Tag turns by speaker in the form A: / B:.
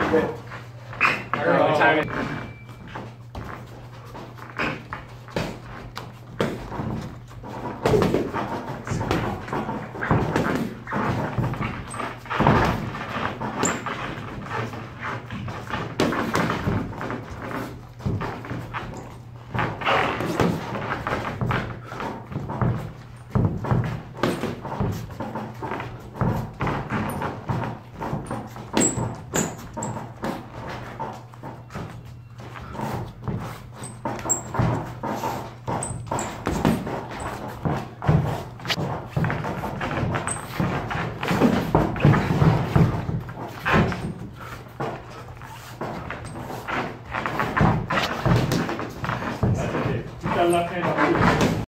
A: Good.
B: All right, time it.
A: That's okay. Keep that left hand on you.